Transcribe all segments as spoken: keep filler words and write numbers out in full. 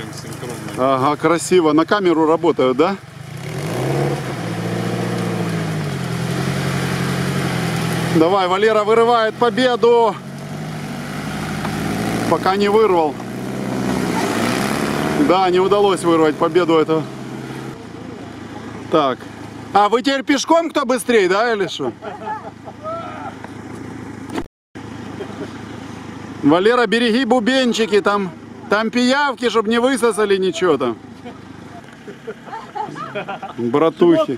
прям синхронно. Ага, красиво. На камеру работают, да? Давай, Валера вырывает победу. Пока не вырвал. Да, не удалось вырвать победу этого. Так. А вы теперь пешком, кто быстрее, да, или что? Валера, береги бубенчики, там, там пиявки, чтобы не высосали ничего там. Братухи.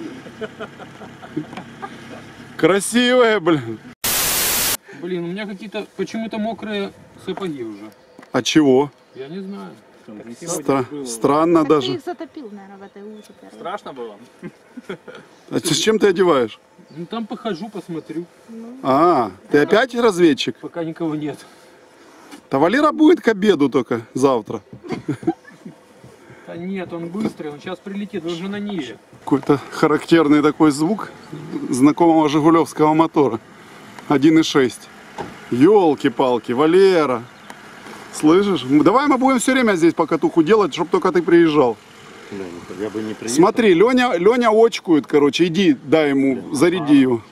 Красивые, блин. Блин, у меня какие-то почему-то мокрые сапоги уже. А чего? Я не знаю. Стра странно Так даже. ты их затопил, наверное, в этой луже. Страшно было? А с чем ты одеваешь? Ну там похожу, посмотрю. А, ты опять разведчик? Пока никого нет. Да Валера будет к обеду только завтра. Да нет, он быстрый, он сейчас прилетит, он уже на Ниве. Какой-то характерный такой звук знакомого жигулевского мотора. один и шесть. Ёлки-палки, Валера. Слышишь? Давай мы будем все время здесь по катуху делать, чтобы только ты приезжал. Я бы не приехал. Смотри, Леня, Леня очкует, короче, иди, дай ему, заряди его.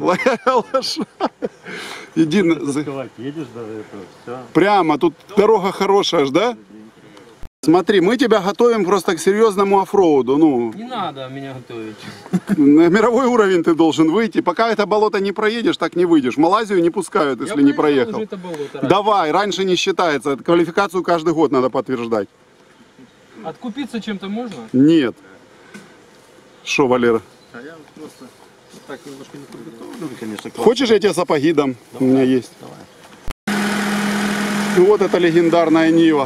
Иди, Едешь до этого, все. прямо, тут дорога хорошая ж, да? Смотри, мы тебя готовим просто к серьезному оффроуду. Ну, Не надо меня готовить. на мировой уровень ты должен выйти. Пока это болото не проедешь, так не выйдешь. Малайзию не пускают, если Я не проехал проехал. уже это болото раньше. Давай, раньше не считается. Квалификацию каждый год надо подтверждать. Откупиться чем-то можно? Нет. Что, Валера? А я просто так немножко не подготовлен, конечно. классно. Хочешь, я тебе сапоги дам? У меня есть. Давай. И вот эта легендарная Нива.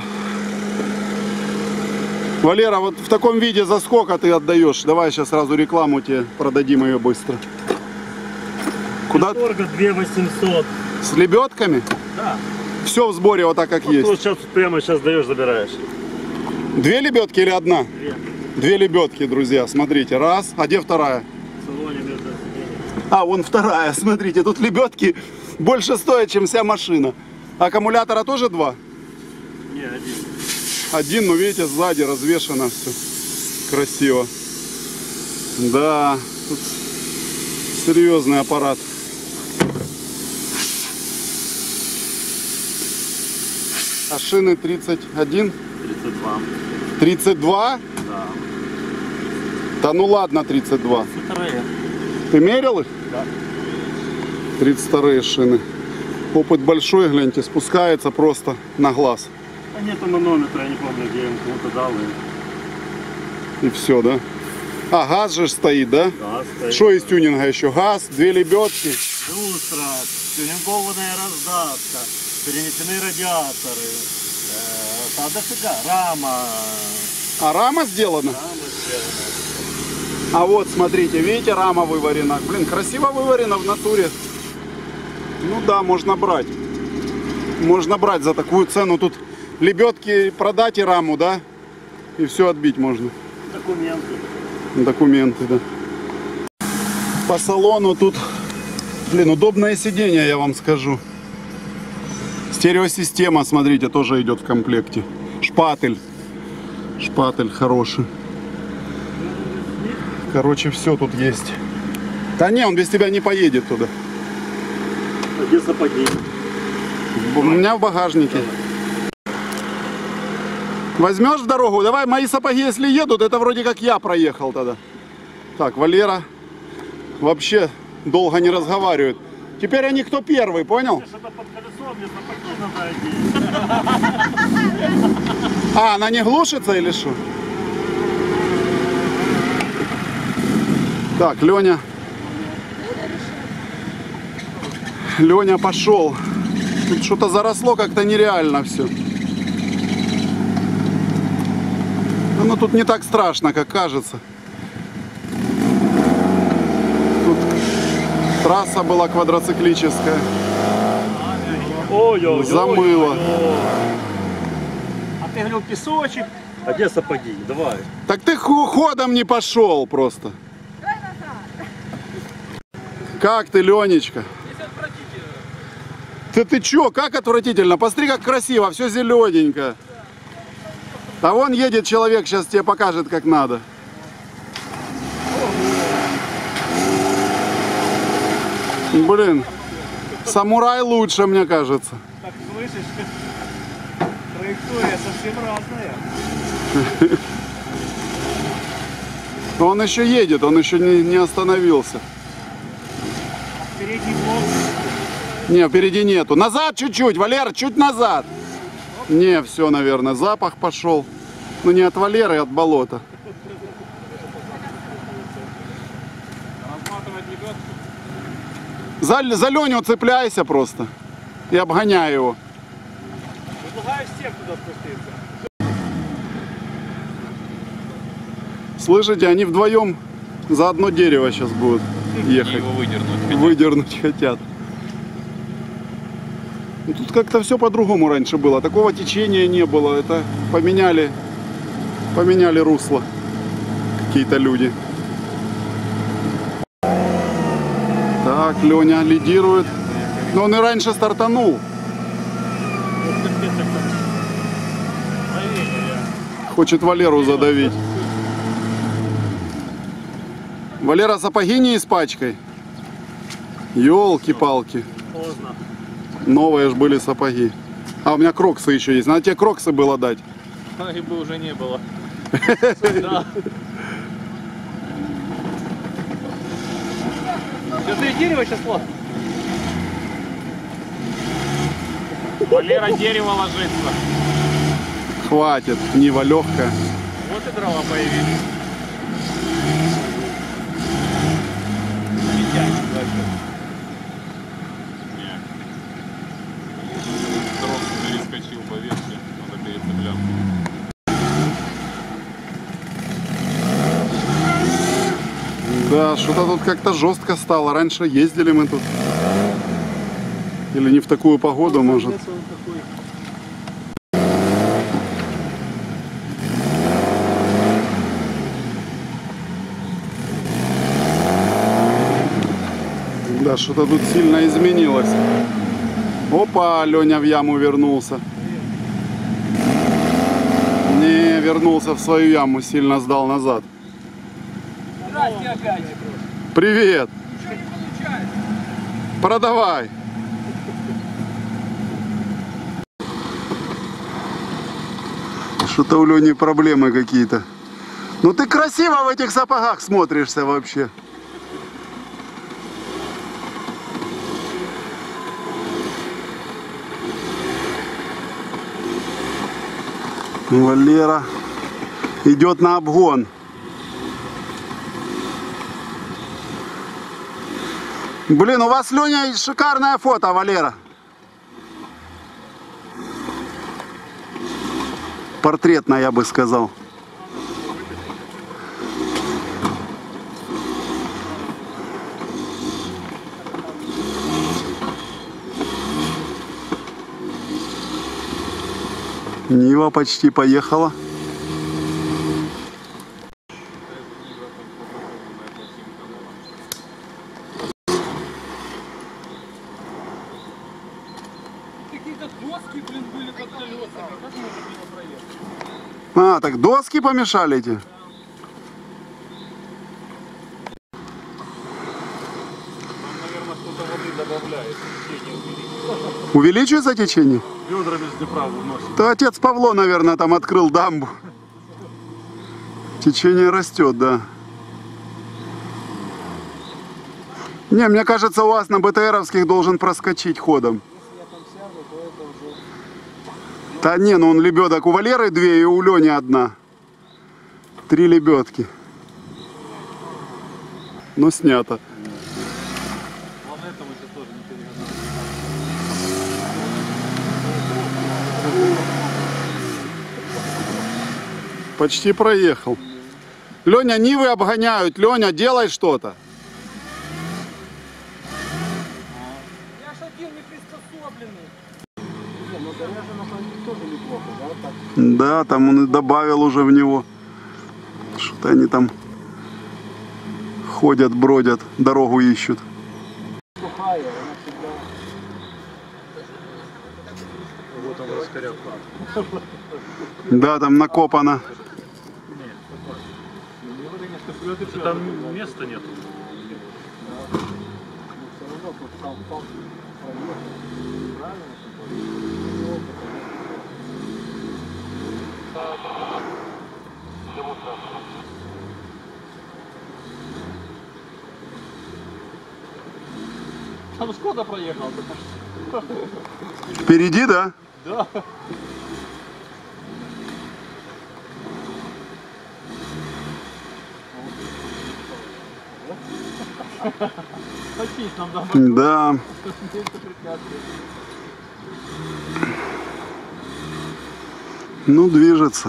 Валера, вот в таком виде за сколько ты отдаешь? Давай сейчас сразу рекламу тебе продадим ее быстро. Куда? Торга две восемьсот. С лебедками? Да. Все в сборе вот так, как Вот есть. сейчас прямо сейчас даешь, забираешь. Две лебедки или одна? Две. Две лебедки, друзья. Смотрите, раз. А где вторая? В салоне между сиденьями. А, вон вторая. Смотрите, тут лебедки больше стоят, чем вся машина. Аккумулятора тоже два? Не, один. Один, но видите, сзади развешено все. Красиво. Да, тут серьезный аппарат. А шины тридцать один? тридцать два. тридцать два? Да. Да ну ладно, тридцать два. Вторые. Ты мерил их? Да. тридцать вторые шины. Опыт большой, гляньте, спускается просто на глаз. А нету манометра, я не помню, где я им кому-то дал. И... И все, да? А, газ же стоит, да? Да, стоит. Что из тюнинга еще? Газ, две лебедки. Люстра, тюнингованная раздатка, перенесены радиаторы, э, та дофига, рама, А рама сделана? рама сделана. А вот, смотрите, видите, рама выварена. Блин, красиво выварена в натуре. Ну да, можно брать. Можно брать за такую цену. Тут лебедки продать и раму, да? И все отбить можно. Документы. Документы, да. По салону тут, блин, удобное сиденье, я вам скажу. Стереосистема, смотрите, тоже идет в комплекте. Шпатель. Шпатель хороший. Короче, все тут есть. Да не, он без тебя не поедет туда. А где сапоги? У меня в багажнике. Возьмешь в дорогу? Давай, мои сапоги, если едут, это вроде как я проехал тогда. Так, Валера вообще долго не разговаривает. Теперь они кто первый, понял? Что-то под колесом, мне сапоги надо одеть. А, она не глушится или что? Так, Леня. Леня пошел. Тут что-то заросло как-то нереально все. Но тут не так страшно, как кажется. Тут трасса была квадроциклическая. Ой-ой-ой. Замыло. А ты говорил песочек? А где сапоги? Давай. Так ты ходом не пошел просто. Как ты, Ленечка? Да ты чё, как отвратительно? Посмотри, как красиво, все зелененько. А вон едет человек, сейчас тебе покажет, как надо. Блин, самурай лучше, мне кажется. Так, слышишь, траектория совсем разная. Он еще едет, он еще не, не остановился. Передний блок. Не, впереди нету. Назад чуть-чуть, Валера, чуть назад. Не, все, наверное, запах пошел. Ну не от Валеры, а от болота. За, за Леню цепляйся просто. И обгоняй его. Предлагаю всем туда спуститься. Слышите, они вдвоем за одно дерево сейчас будут ехать. Его выдернуть. Выдернуть хотят. Ну, тут как-то все по-другому раньше было. Такого течения не было. Это поменяли, поменяли русло какие-то люди. Так, Леня лидирует. Но он и раньше стартанул. Хочет Валеру задавить. Валера, сапоги не испачкай. Ёлки-палки. Поздно. Новые ж были сапоги. А у меня кроксы еще есть. Надо тебе кроксы было дать. Их бы уже не было. Что ты дерево сейчас лох? Валера, дерево ложится. Хватит, Нива легкая. Вот и дрова появились. Перескочил по ветке, надо перецеплять. Да, что-то тут как-то жестко стало. Раньше ездили мы тут. Или не в такую погоду, может. Да, что-то тут сильно изменилось. Опа, Леня в яму вернулся. Не, вернулся в свою яму, сильно сдал назад. Здрасте опять. Привет. Продавай. Что-то у Лени проблемы какие-то. Ну ты красиво в этих сапогах смотришься вообще. Валера идет на обгон. Блин, у вас, Леня, шикарное фото, Валера. Портретное, я бы сказал. Нива почти поехала. Какие-то доски, блин, были под колесами. Как можно было проехать? А, так доски помешали эти? Наверное, что-то воды добавляет. Течение увеличивает. Увеличивается течение? Ведрами с Днепра выносит. То отец Павло, наверное, там открыл дамбу. Течение растет, да. Не, мне кажется, у вас на БТРовских должен проскочить ходом. Да не, ну он лебедок. У Валеры две и у Лени одна. Три лебедки. Ну, снято. Вон это мы сейчас тоже не перегонаем. Почти проехал. Леня, Нивы обгоняют. Леня, делай что-то. Я ж один не приспособленный. Да, там он и добавил уже в него. Что-то они там ходят, бродят, дорогу ищут. там раскоряк. Да, там накопано. Там места нет. Там Шкода проехал. Впереди, да? Да. Почисть нам домой. Да. Ну, движется.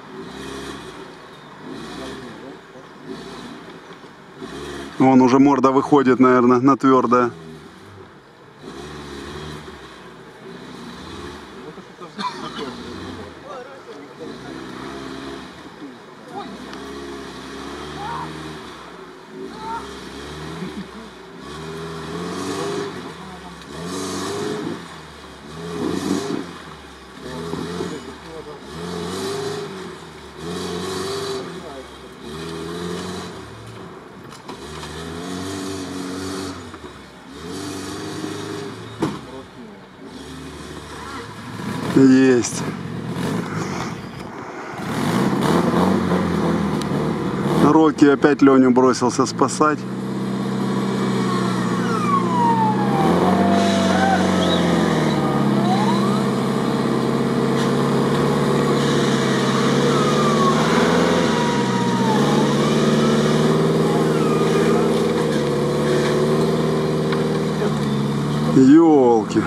Вон уже морда выходит, наверное, на твердое. Есть. Рокки опять Леню бросился спасать. Ёлки.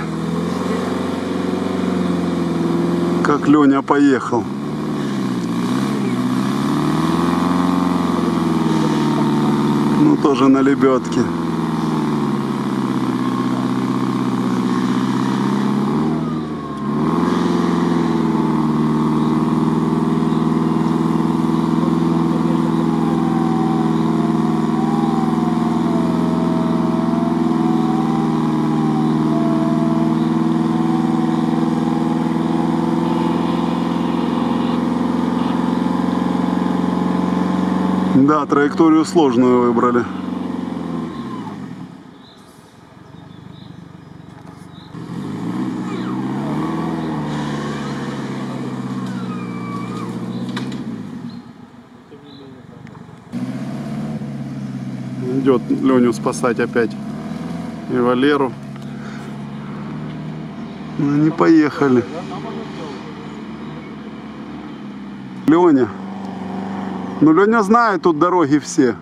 Как Леня поехал. Ну, тоже на лебедке. Да, траекторию сложную выбрали. Идет Леню спасать опять и Валеру. Ну, они поехали. Леня. Ну, Леня знает тут дороги все.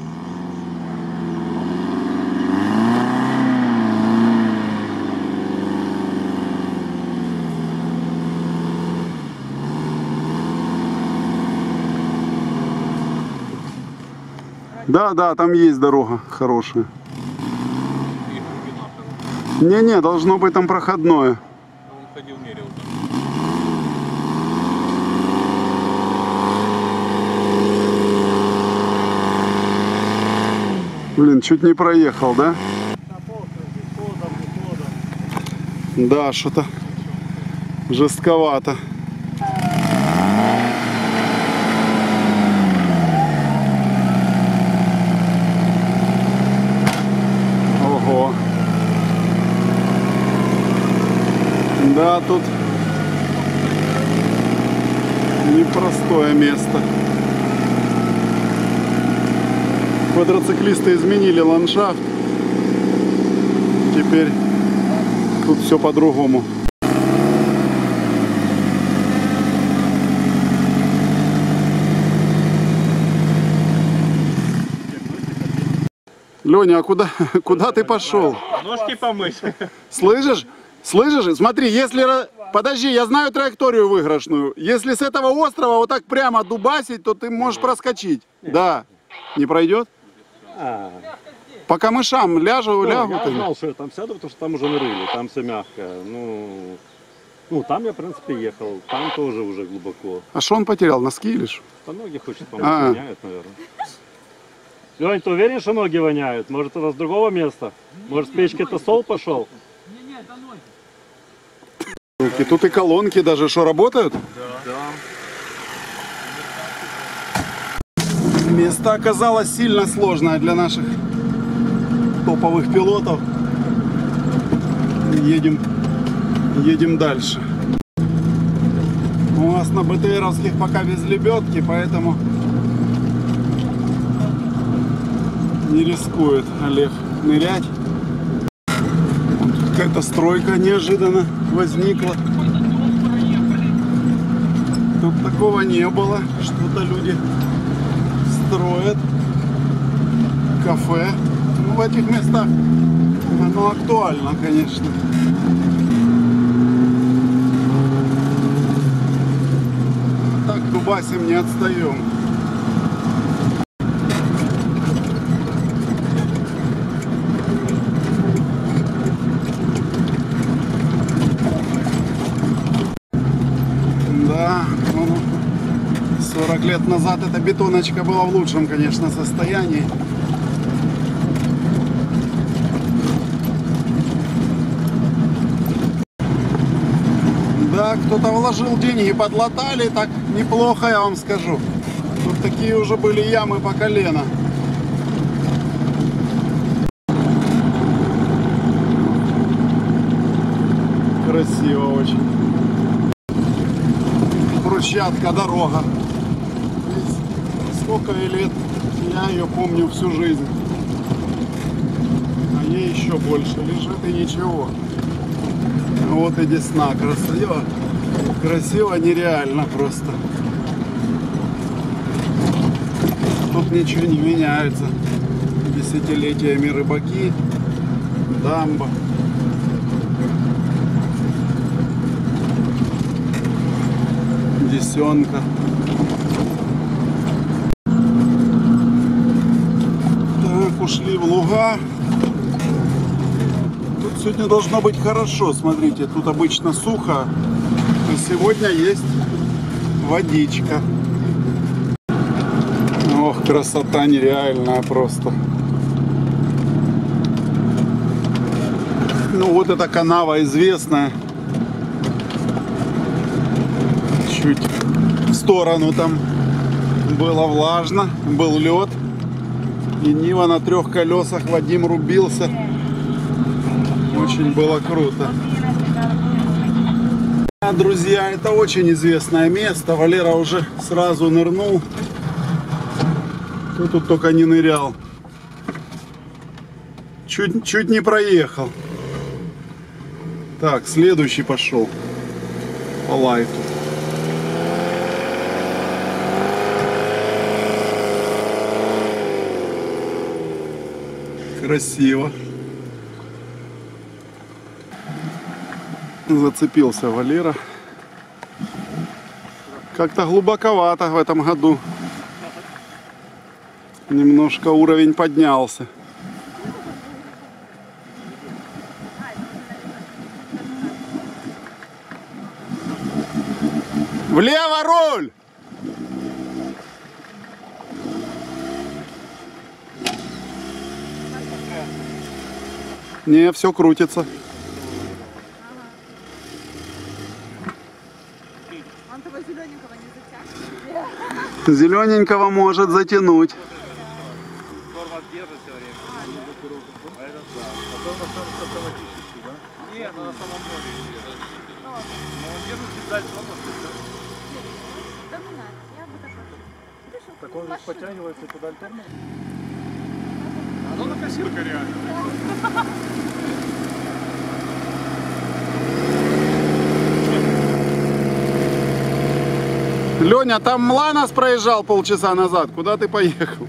Да, да, там есть дорога хорошая. Не-не, должно быть там проходное. Он ходил, мерил там. Блин, чуть не проехал, да? Да, что-то жестковато. Ого. Да, тут непростое место. Квадроциклисты изменили ландшафт. Теперь тут все по-другому. Леня, а куда, куда ты пошел? Ножки помыть. Слышишь? Слышишь? Смотри, если... Подожди, я знаю траекторию выигрышную. Если с этого острова вот так прямо дубасить, то ты можешь проскочить. Да. Не пройдет? А, По камышам ляжу, ну, лягу. я ты. знал, что я там сяду, потому что там уже нырыли, там все мягко. Ну, ну, там я, в принципе, ехал, там тоже уже глубоко. А что он потерял? Носки или что? По ноги хочет А. помыть, воняют, наверное. Лень, ты уверен, что ноги воняют? Может, это с другого места? Может, с печки-то сол пошел? Елки, тут и колонки даже что, работают? Да. Место оказалось сильно сложное для наших топовых пилотов. Едем, едем дальше. У нас на БТРовских пока без лебедки, поэтому не рискует Олег нырять. Тут какая-то стройка неожиданно возникла. Тут такого не было. Что-то люди строят. Кафе. Ну, в этих местах оно актуально, конечно. Так дубасим, не отстаем. Да, ну, сорок лет назад эта бетоночка была в лучшем, конечно, состоянии. Да, кто-то вложил деньги, подлатали, так неплохо, я вам скажу. Тут такие уже были ямы по колено. Красиво очень. Брусчатка, дорога. Сколько ей лет, я ее помню всю жизнь. А ей еще больше лежит и ничего. Вот и Десна, красиво, красиво нереально просто. Тут ничего не меняется. Десятилетиями рыбаки, дамба. Десенка. Так, ушли в луга. Тут сегодня должно быть хорошо. Смотрите, тут обычно сухо, а сегодня есть водичка. Ох, красота нереальная просто. Ну вот эта канава известная. Чуть в сторону там было влажно, был лед. И Нива на трех колесах, Вадим рубился. Очень было круто. Друзья, это очень известное место. Валера уже сразу нырнул. Кто тут только не нырял. Чуть, чуть не проехал. Так, следующий пошел. По лайту. Красиво. Зацепился Валера. Как-то глубоковато в этом году. Немножко уровень поднялся. Влево руль! Не, все крутится. Он того зелененького не затянет. Зелененького может затянуть. Нет, она на самом море. Но он держит дальше, он Да не надо, я бы так. так он же подтягивается туда альтернативно. Оно на кассирка реально. Леня, там Мланос проезжал полчаса назад. Куда ты поехал?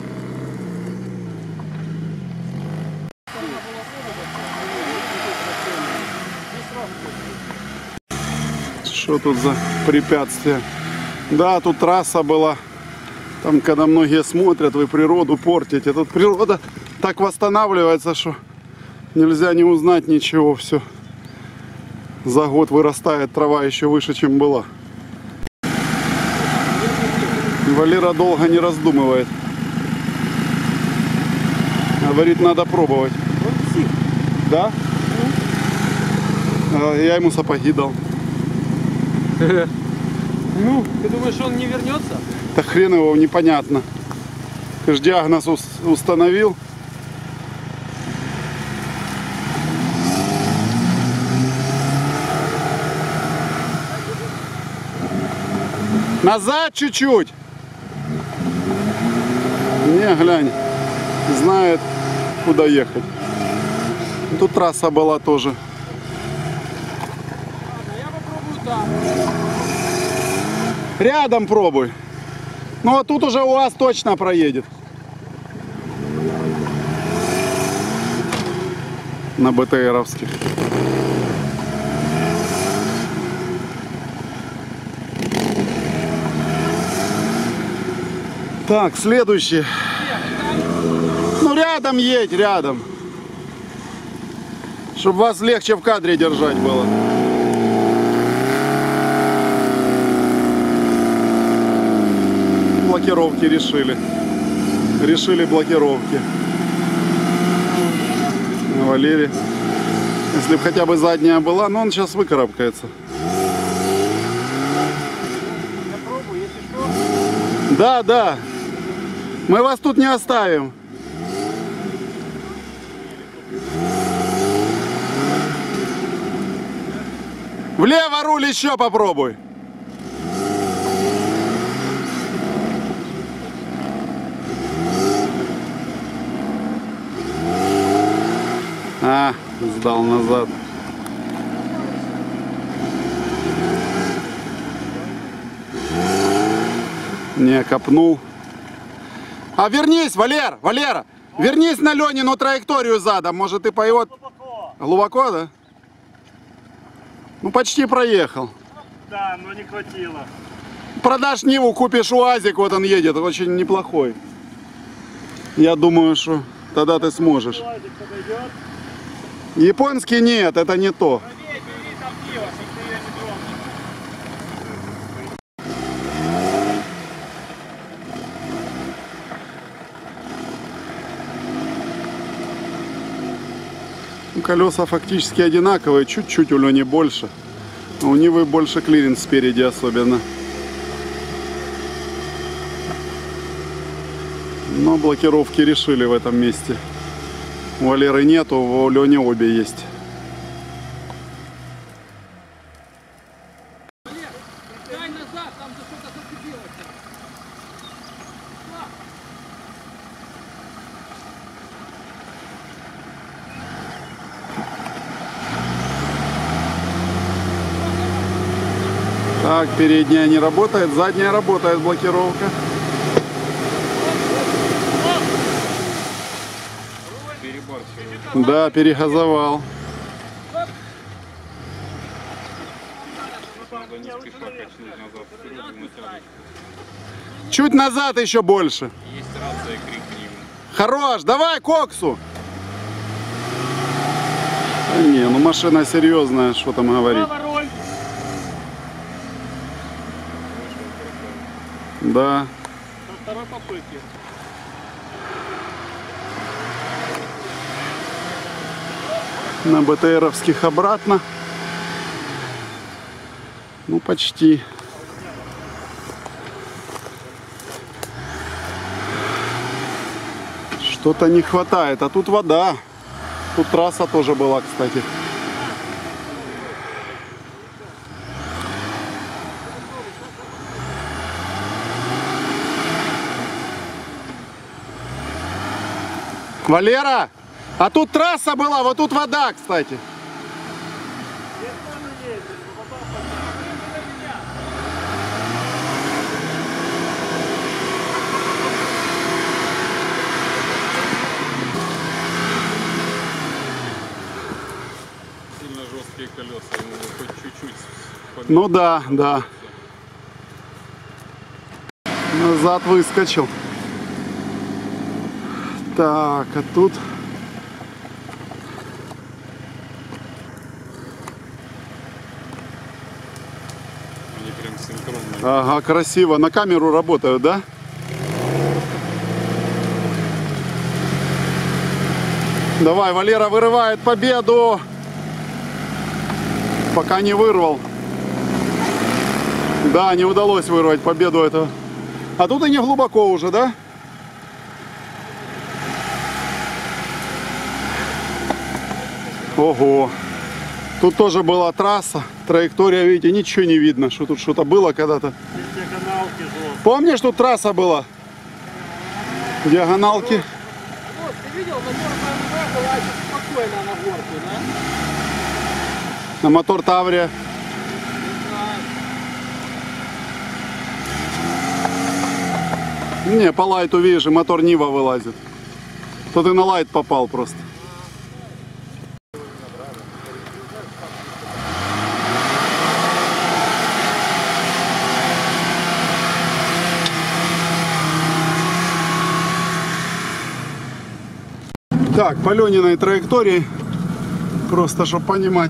Что тут за препятствие? Да, тут трасса была. Там, когда многие смотрят, вы природу портите. Тут природа так восстанавливается, что нельзя не узнать ничего. Все. За год вырастает трава еще выше, чем была. Валера долго не раздумывает. Говорит, надо пробовать. Да? Я ему сапоги дал. Ну, ты думаешь, он не вернется? Да хрен его, непонятно. Ты ж диагноз ус- установил. Назад чуть-чуть. Не, глянь. Знает, куда ехать. Тут трасса была тоже. Ладно, я попробую там. Рядом пробуй. Ну вот тут уже УАЗ точно проедет. На БТРовских. Так, следующий. Ну рядом едь, рядом. Чтобы вас легче в кадре держать было. Блокировки решили. Решили блокировки. Валерий. Если бы хотя бы задняя была, но он сейчас выкарабкается. Я пробую, если что. Да, да. Мы вас тут не оставим. Влево руль еще попробуй. А, сдал назад. Не, копнул. А вернись, Валер, Валера, вернись на Ленину траекторию задом. Может, ты по его... Глубоко. Глубоко, да? Ну, почти проехал. Да, но не хватило. Продашь Ниву, купишь УАЗик, вот он едет, очень неплохой. Я думаю, что тогда ты сможешь. Лазик подойдет. Японский нет, это не то. Бери, бери там пиво, чтобы ты ее не тронул. Ну, колеса фактически одинаковые, чуть-чуть у Лени больше. А у Нивы больше клиренс спереди особенно. Но блокировки решили в этом месте. У Валеры нету, у Лени обе есть. Валер, дай назад, там за что-то зацепилось. Так, передняя не работает, задняя работает блокировка. Да, перегазовал. Чуть назад еще больше. Есть рация, крик Нивы. Хорош, давай коксу. Да не, ну машина серьезная, что там говорить. Право руль. Да. Со второй попытки. На БТРовских обратно. Ну, почти. Что-то не хватает. А тут вода. Тут трасса тоже была, кстати. Валера, а тут трасса была, вот тут вода, кстати. Сильно жесткие колеса, ему хоть чуть-чуть. Ну да, да. Назад выскочил. Так, а тут... Они прям синхронно. Ага, красиво. На камеру работают, да? Давай, Валера вырывает победу. Пока не вырвал. Да, не удалось вырвать победу этого. А тут и не глубоко уже, да? Ого. Тут тоже была трасса, траектория, видите, ничего не видно, что тут что-то было когда-то. Помнишь, тут трасса была? Диагоналки. Вот, ты видел, мотор БМВ вылазит спокойно на горку, да? На мотор Таврия. Не знаю. Не, по лайту, видишь, и мотор Нива вылазит. То ты на лайт попал просто. Так, по Лениной траектории, просто чтобы понимать,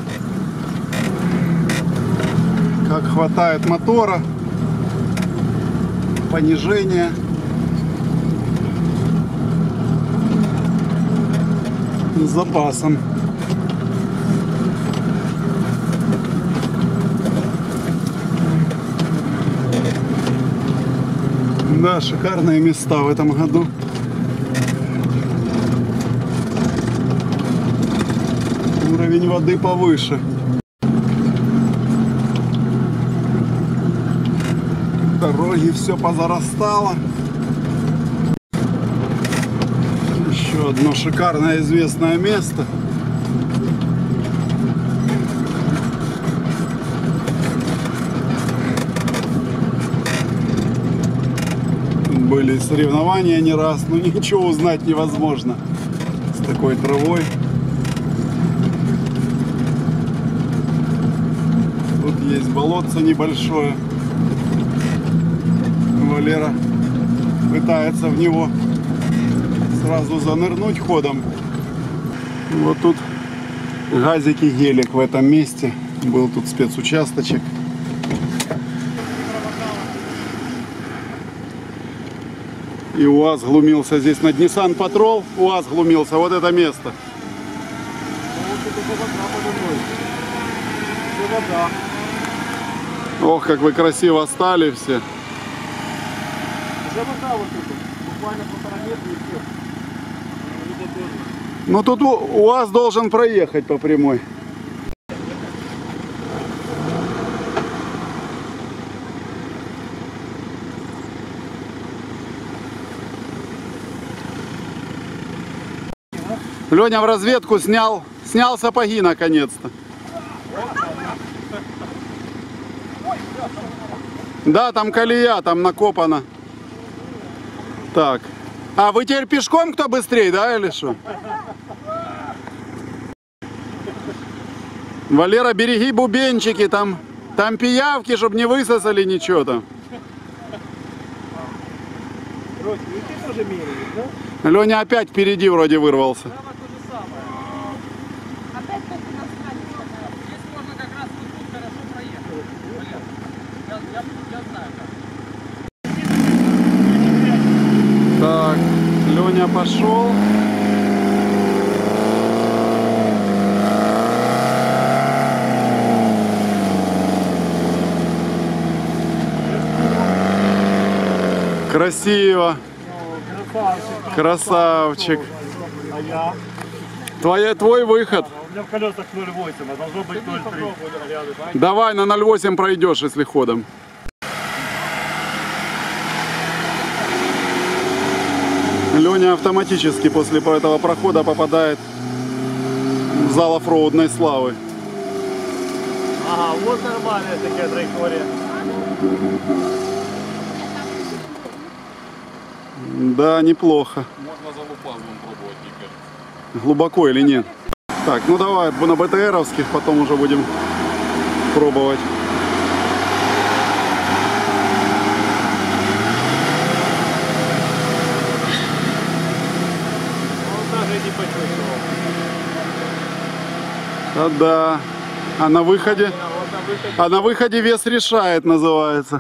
как хватает мотора, понижение. С запасом. Да, шикарные места в этом году. Уровень воды повыше. Дороги все позарастало. Еще одно шикарное известное место. Были соревнования не раз, но ничего узнать невозможно с такой травой. Тут есть болотце небольшое. Валера пытается в него сразу занырнуть ходом. Вот тут газики гелик в этом месте. Был тут спецучасточек. И УАЗ глумился здесь над Nissan Patrol. УАЗ глумился. Вот это место. Ох, как вы красиво стали все. Уже вода вот тут, буквально полтора метра и все. Ну тут УАЗ должен проехать по прямой. Леня в разведку снял, снял сапоги наконец-то. Да, там колея, там накопано. Так. А вы теперь пешком, кто быстрее, да, или что? Валера, береги бубенчики, там, там пиявки, чтобы не высосали ничего там. Родь, и ты тоже меряешь, да? Леня опять впереди вроде вырвался. Опять только на скале. Здесь можно как раз вот тут хорошо проехать. Валер, я, я, я знаю как. Так, Леня пошел. Красиво. Красавчик. Красавчик. А я? Твоя, твой выход. У меня в колесах ноль восемь, а должно быть ноль три. Давай на ноль восемь пройдешь, если ходом. Леня автоматически после этого прохода попадает в зал оффроудной славы. Ага, вот нормальная такая траектория. Да, неплохо. Можно за лупазмом пробовать, мне кажется. Глубоко или нет? Так, ну давай на БТРовских, потом уже будем пробовать. Он даже не почувствовал. А да. А на выходе? А на выходе вес решает, называется.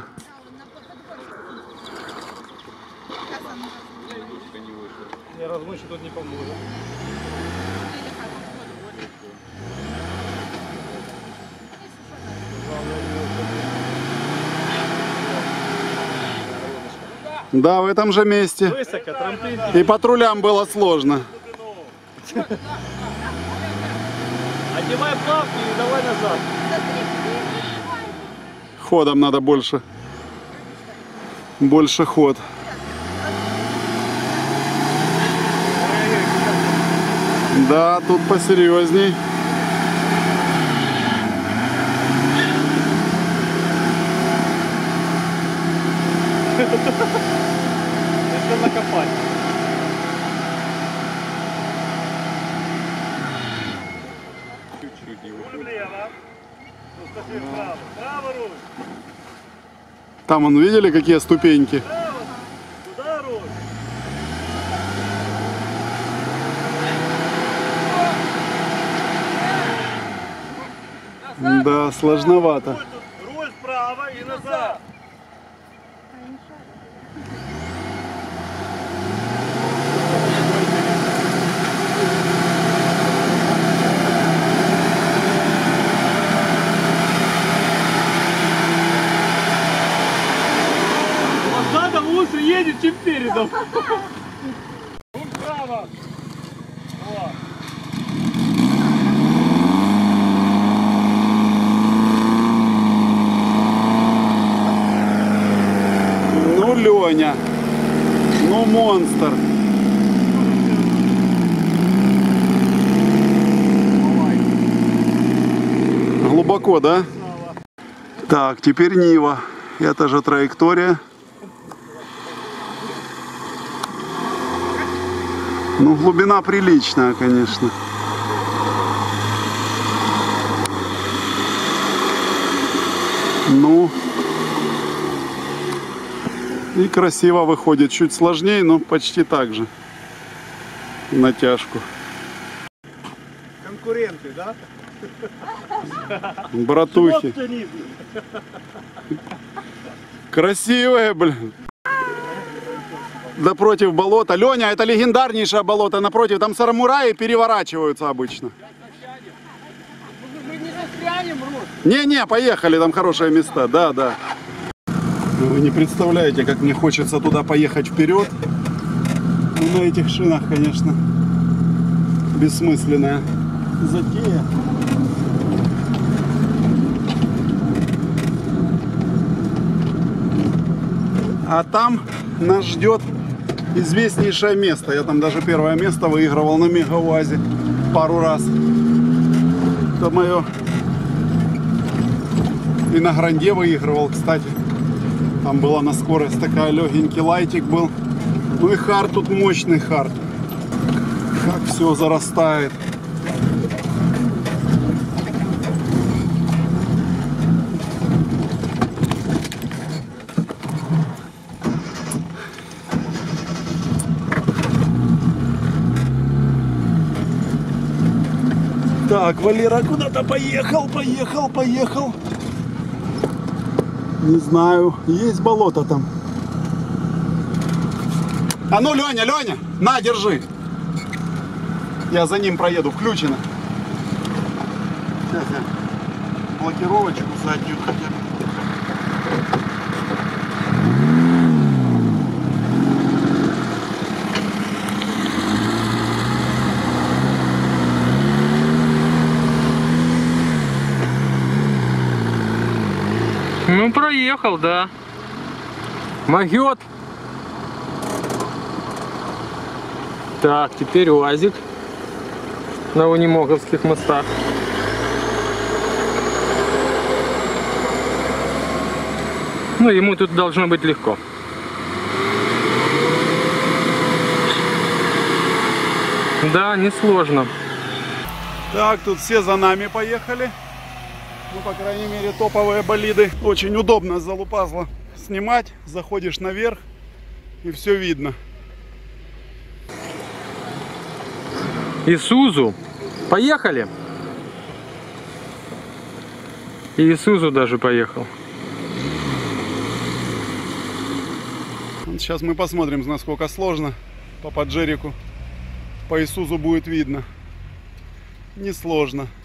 Не, разгонщик тут не поможет. Да, в этом же месте. Высоко, трамплин. И патрулям было сложно. Одевай плавки и давай назад. Ходом надо больше. Больше ход. Да, тут посерьезней. Решил накопать. Руль влево. Ну, скажи вправо. Право руль. Там, вон, видели, какие ступеньки? Право. Туда руль. Да, сложновато. Руль, тут, руль вправо и назад. Задом лучше едет, чем передом. Руль вправо. О. Ну, Леня. Ну, монстр. Глубоко, да? Так, теперь Нива. Это же траектория. Ну, глубина приличная, конечно. Ну, и красиво выходит. Чуть сложнее, но почти так же. Натяжку. Конкуренты, да? Братухи. Вот они. Красивые, блин. Напротив болота. Леня, это легендарнейшее болото. Напротив, там самураи переворачиваются обычно. Мы не застрянем, Рус. Не-не, поехали, там хорошие места. Да, да. Вы не представляете, как мне хочется туда поехать вперед. Ну, на этих шинах, конечно, бессмысленная затея. А там нас ждет известнейшее место. Я там даже первое место выигрывал на Мегауазе пару раз. Это мое. И на Гранде выигрывал, кстати. Там была на скорость такая, легенький лайтик был. Ну и хард тут мощный хард. Как все зарастает. Так, Валера куда-то поехал, поехал, поехал. Не знаю, есть болото там. А ну, Леня, Леня, на, держи. Я за ним проеду, включено. Сейчас я блокировочку заднюю хотя бы. Ну, проехал, да. Могет. Так, теперь УАЗик на Унемоговских мостах. Ну, ему тут должно быть легко. Да, несложно. Так, тут все за нами поехали. Ну, по крайней мере, топовые болиды. Очень удобно с залупазла снимать. Заходишь наверх и все видно. Исузу. Поехали. И Исузу даже поехал. Сейчас мы посмотрим, насколько сложно по Паджерику. По Исузу будет видно. Несложно.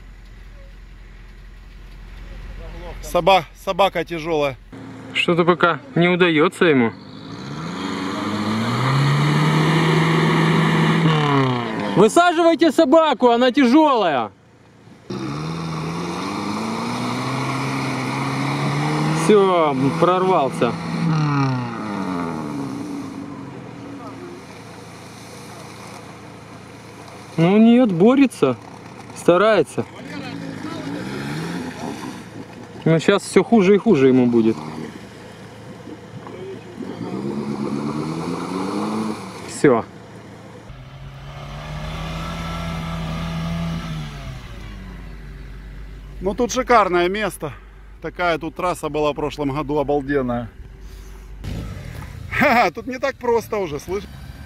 Соба, собака тяжелая. Что-то пока не удается ему. Высаживайте собаку, она тяжелая. Все, прорвался. Ну нет, борется, старается. Но сейчас все хуже и хуже ему будет. Все. Ну тут шикарное место. Такая тут трасса была в прошлом году обалденная. Ха-ха, тут не так просто уже, слышь?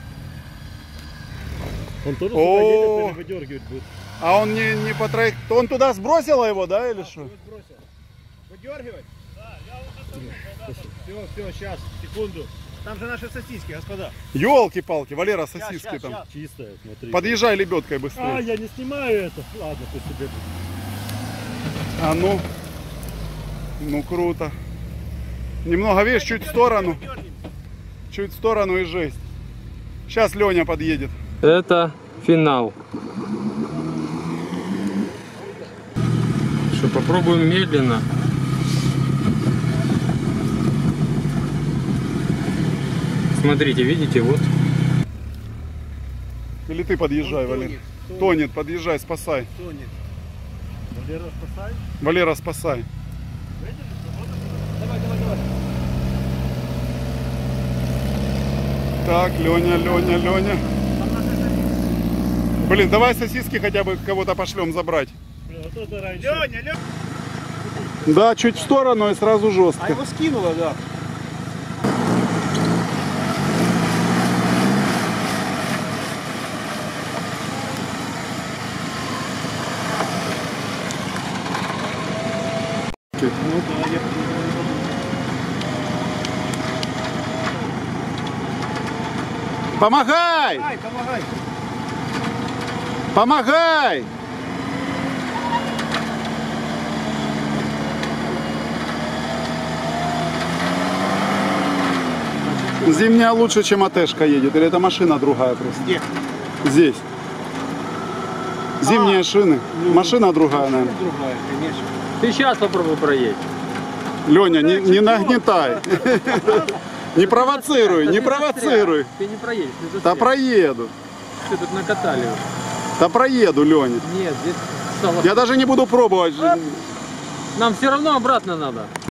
Он тоже О. сюда едет или выдергивать будет? А он не, не по траек... Он туда сбросил его, да, или что? Выдергивать? Да, я уже Все, все, сейчас, секунду. Там же наши сосиски, господа. Ёлки-палки, Валера, сосиски щас, там. щас. Чистая, смотри. Подъезжай лебедкой А, быстрее. я не снимаю это. Ладно, пусть себе. А ну. Ну круто. Немного, видишь, чуть в сторону. Чуть в сторону и жесть. Сейчас Леня подъедет. Это финал. Что, попробуем медленно. Смотрите, видите, вот. Или ты подъезжай, Валер. Тонет, подъезжай, спасай. Тонет. Валера, спасай. Валера, спасай. Давай, давай, давай. Так, Леня, Леня, Леня. Блин, давай сосиски хотя бы кого-то пошлем забрать. Вот это раньше. Леня, Леня. Да, чуть в сторону и сразу А жестко. его скинуло, да. Помогай! Ай, помогай. Помогай! Зимняя лучше, чем АТшка едет. Или это машина другая просто? Где? Здесь. Зимние шины. Машина другая, наверное. Другая, конечно. Ты сейчас попробуй проедь. Леня, не, не нагнетай. Не провоцируй, не провоцируй. Ты не проедешь, ты Да застрял. проеду. Все тут накатали уже. Да проеду, Леня. Нет, здесь стало... Я даже не буду пробовать. Нам все равно обратно надо.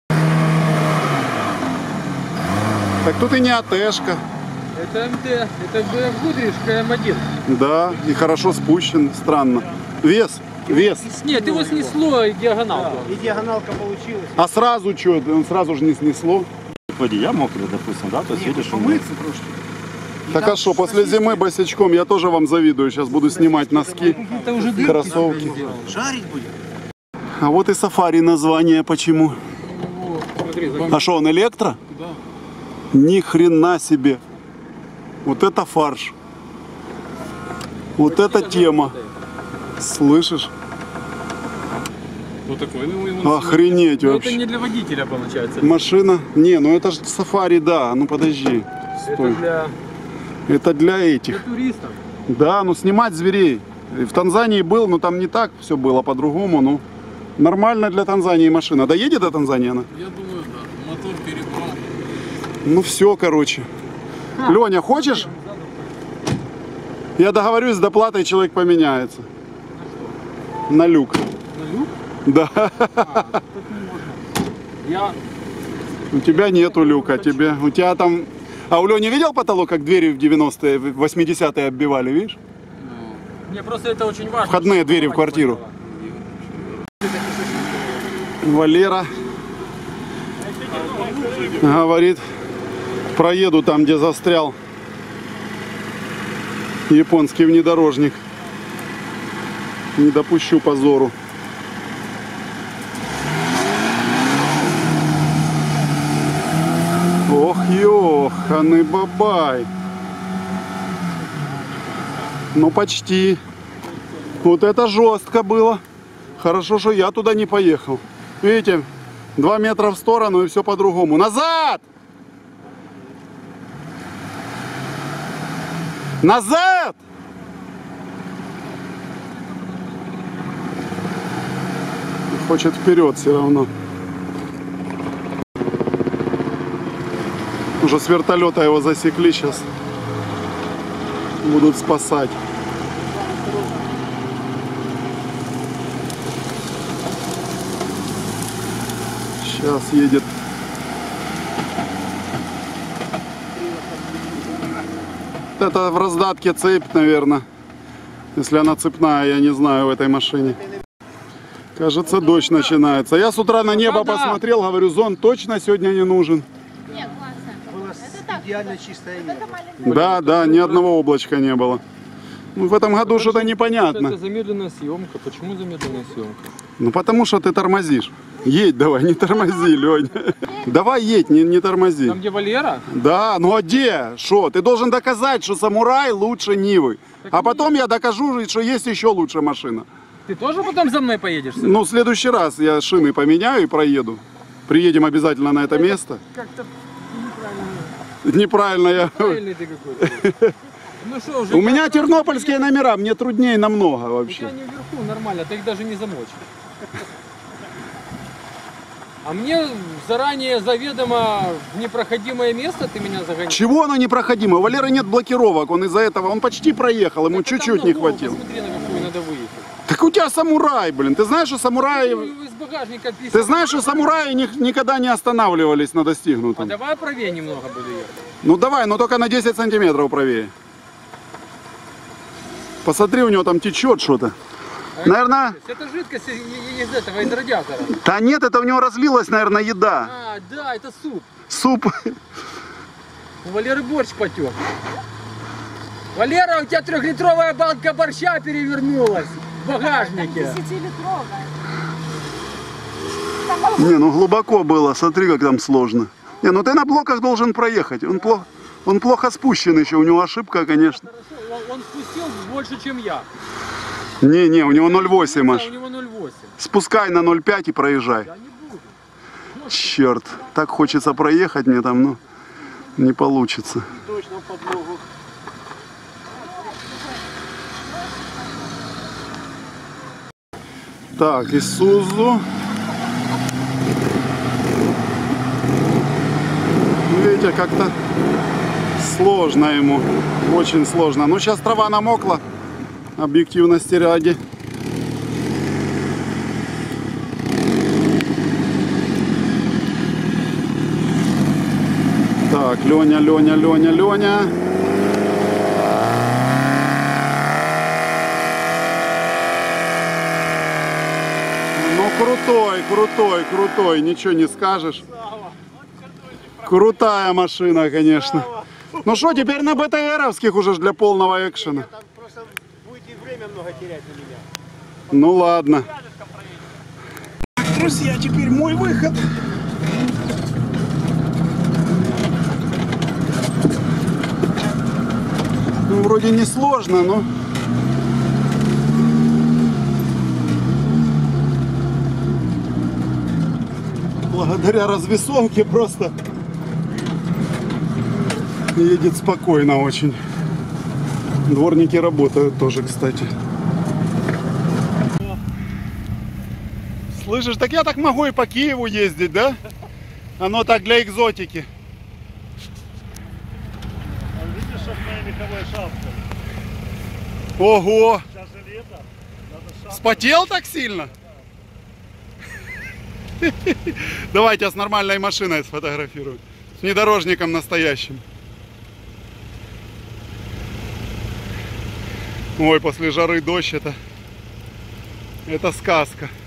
Так тут и не АТшка. Это МТ, это бэ эф Гудришка эм один. Да, и хорошо спущен, странно. Вес, вес. Нет, его снесло и диагоналку. И диагоналка получилась. А сразу что? Он сразу же не снесло. Я мокрый, допустим, да? То есть видишь, он... Помыться просто. Так а что, после зимы босячком я тоже вам завидую. Сейчас буду снимать носки, Это уже кроссовки. Жарить будет? А вот и сафари название почему. Смотри, А что, он электро? Да. Ни хрена себе. Вот это фарш. Вот это тема. Слышишь? Вот такой. Ну, ему Охренеть Ну, это вообще. не для водителя получается. Машина. Не, ну это же сафари, да. Ну подожди. Стой. Это для, Это для для этих. туристов. Да, ну снимать зверей. И в Танзании был, но там не так все было, по-другому. Ну, нормально для Танзании машина. Доедет до Танзании она? Я думаю, да. Мотор перебрал. Ну все, короче. Леня, хочешь? Я договорюсь с доплатой, человек поменяется. На люк. На люк? Да. А, так не можно. Я... У тебя нету люка, тебе. У тебя там. А у Лени видел потолок, как двери в девяностые, в восьмидесятые оббивали, видишь? Мне просто это очень важно. Входные чтобы двери в попасть квартиру. было. Валера говорит, проеду там, где застрял японский внедорожник. Не допущу позору. Ох, ёханый бабай. Ну почти. Вот это жестко было. Хорошо, что я туда не поехал. Видите, два метра в сторону и все по-другому. Назад! Назад! хочет вперед все равно. Уже с вертолета его засекли, сейчас будут спасать. Сейчас едет. Это в раздатке цепь, наверное. Если она цепная, я не знаю, в этой машине. Кажется, дождь начинается. Я с утра на небо Да-да. посмотрел, говорю, зонт точно сегодня не нужен. Нет, классно. Было Это так. идеально чистое Вот небо. это маленький. Да, да, ни одного облачка не было. Ну, в этом году что-то Это непонятно. замедленная съемка. Почему замедленная съемка? Ну, потому что ты тормозишь. Едь давай, не тормози, Лёнь. Давай едь, не, не тормози. Там, где Валера? Да, ну а где? Что? Ты должен доказать, что Самурай лучше Нивы. А потом я докажу, что есть еще лучшая машина. Ты тоже потом за мной поедешь? сюда? Ну, в следующий раз я шины поменяю и проеду. Приедем обязательно на это место. Как-то неправильно. Неправильно я... Правильный ты какой-то. Ну что, уже... У меня тернопольские номера, мне труднее намного У вообще. тебя они вверху нормально, ты их даже не замочишь. А мне заранее заведомо в непроходимое место ты меня загоняешь. Чего оно непроходимо? У Валеры нет блокировок, он из-за этого, он почти проехал, ему Так там чуть-чуть на не голову хватило. Посмотри, на какую надо выехать. Так у тебя Самурай, блин, ты знаешь, что самураи... Ну, из багажника писать. Ты знаешь, что самураи ни- никогда не останавливались на А достигнутом? давай правее немного буду ехать. Ну давай, но только на десять сантиметров правее. Посмотри, у него там течет что-то. А Наверное... Это жидкость из- из этого, из радиатора. Да нет, это у него разлилась, наверное, еда. А, да, это суп. Суп. У Валеры борщ потек. Валера, у тебя трехлитровая банка борща перевернулась в багажнике. Десятилитровая. Не, ну глубоко было, смотри, как там сложно. Не, ну ты на блоках должен проехать. Он плохо, он плохо спущен еще, у него ошибка, конечно. Хорошо, он- он спустил больше, чем я. Не, не, у него ноль восемь Да, аж. у него ноль восемь. Спускай на ноль пять и проезжай. Я не буду. Черт, так хочется проехать мне там, но не получится. Точно в подлогу. Так, Исузу. Видите, как-то сложно ему. Очень сложно. Ну, сейчас трава намокла. Объективности ради. Так, Леня, Леня, Леня, Леня. Ну, крутой, крутой, крутой, ничего не скажешь. Крутая машина, конечно. Ну что, теперь на БТРовских уже ж для полного экшена. Там просто будете время много терять на меня. Ну ладно. Друзья, теперь мой выход. Ну, вроде не сложно, но... Благодаря развесовке просто едет спокойно очень. Дворники работают тоже, кстати. Слышишь, так я так могу и по Киеву ездить, да? Оно так для экзотики. А видишь, что моя меховая шапка? Ого! Сейчас же лето. Надо шапку. Спотел так сильно? Давайте я с нормальной машиной сфотографирую. С внедорожником настоящим. Ой, после жары дождь это... Это сказка.